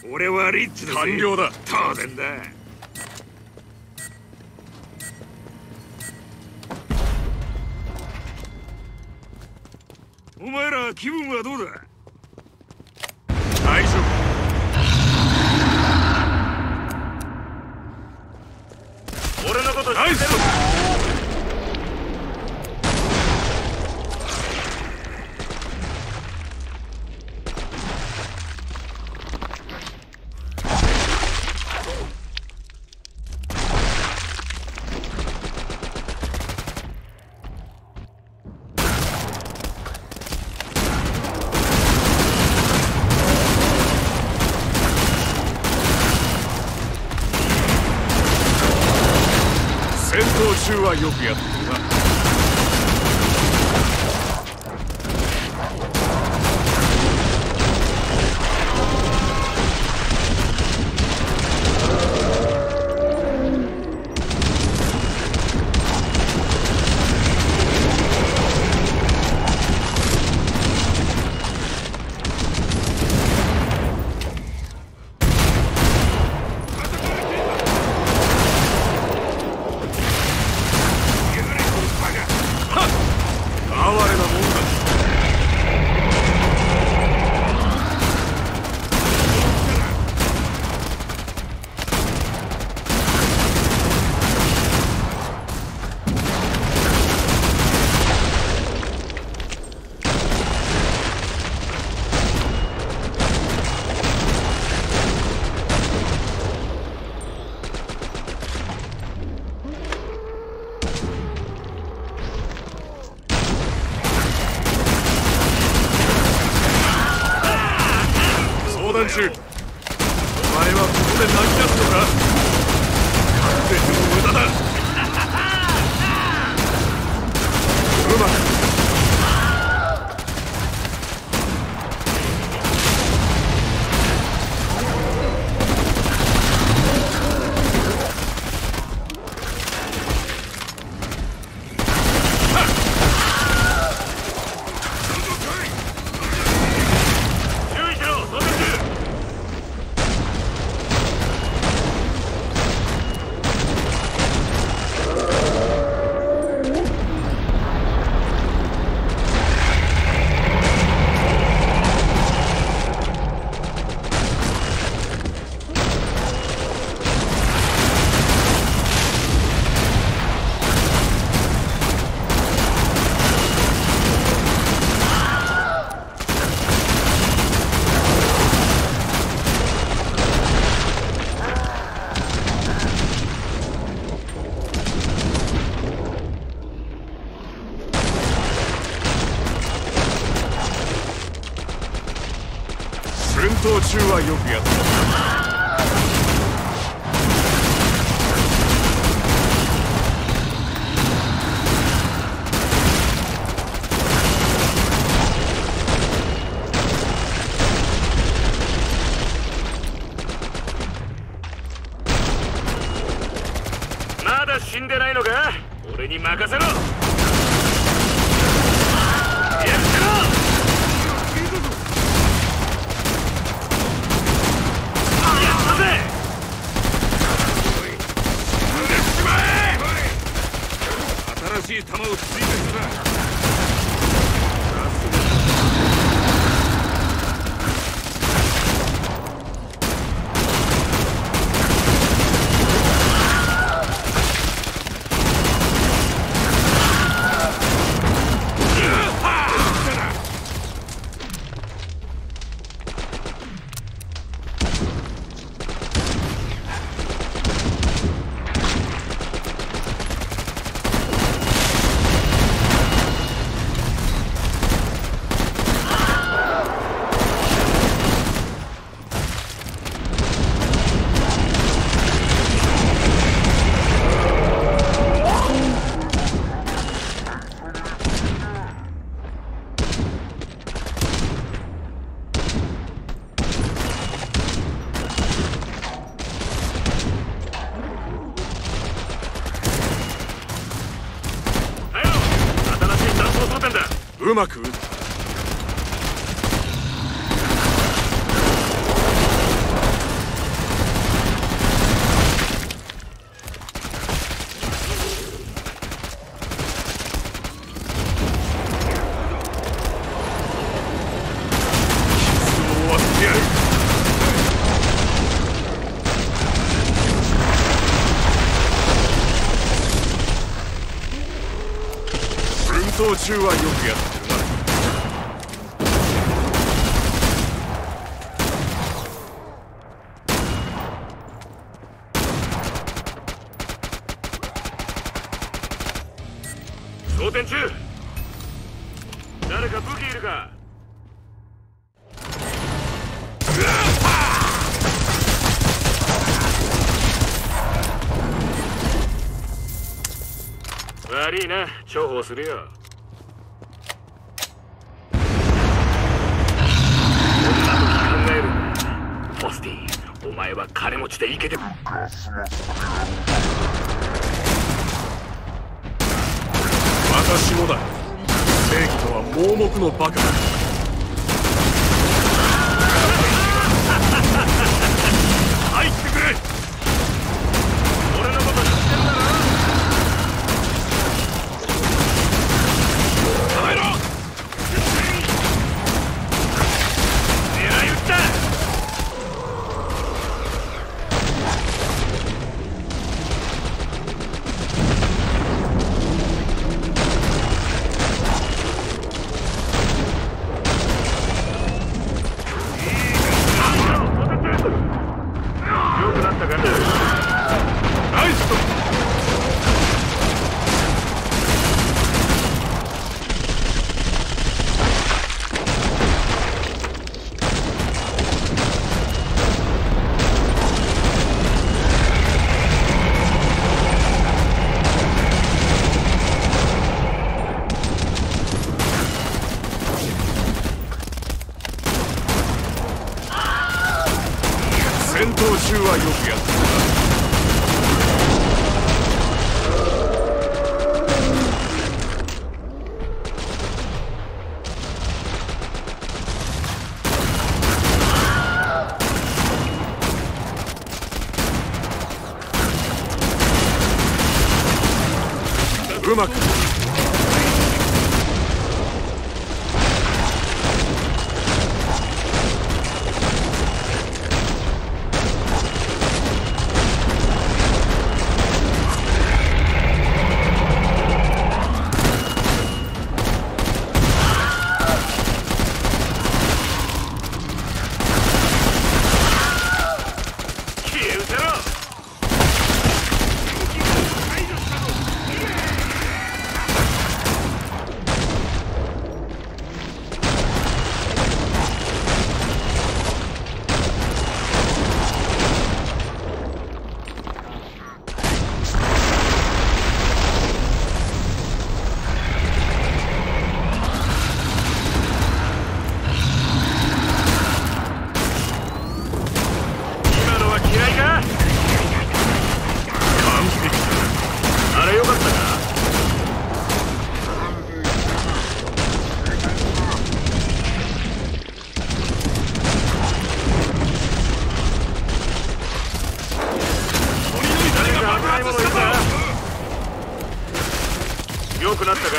俺はリッチだぜ。 完了だ。 当然だ。お前ら気分はどうだ？ 大丈夫。俺のこと知ってる。戦闘中はよくやってるな。相談中。お前はここで泣き出すのか？完全に無駄だ。うまく戦闘中はよくやった。まだ死んでないのか？俺に任せろ。やってろ。新しい弾を追加するな。うまく撃った。 闘中はよくやってるな。 装填中。誰か武器いるか。悪いな、重宝するよ。こんな時考えるんだ。ポスティ、お前は金持ちでイケてる。 私もだ。正義とは盲目のバカだ。入ってくれ。 俺のこと知ってんだろ。捕まえろ。狙い撃った。 戦闘中はよくやってるな。うまく良くなったか。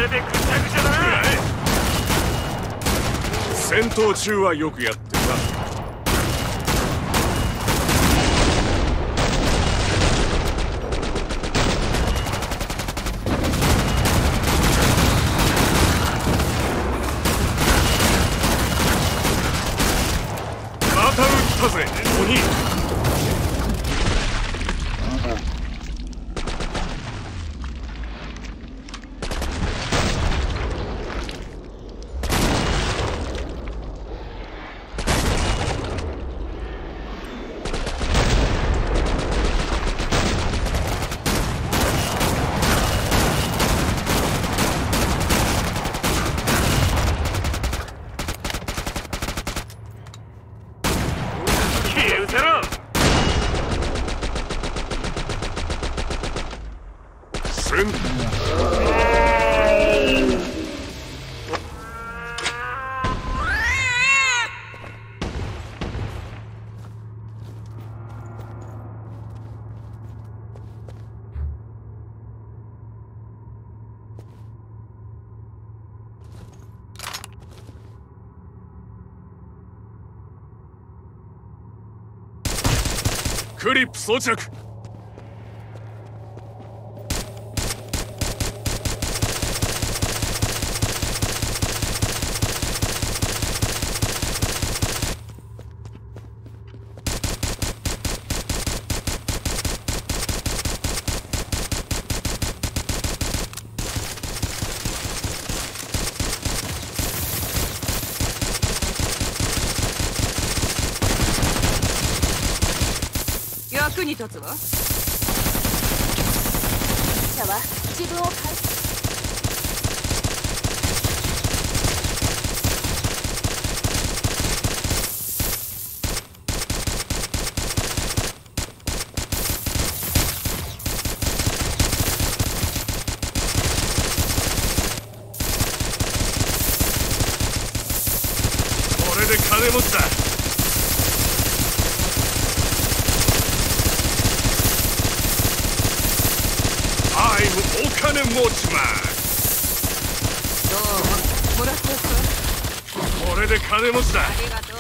れでぐちゃぐちゃだな。 戦闘中はよくやってるな。また撃ったぜ鬼。クリップ装着。 役に立つわ。者は自分を変え。 これで金持ちだ。お金持ちマン。 どうももらっておくわ。 これで金持ちだ。 ありがとう。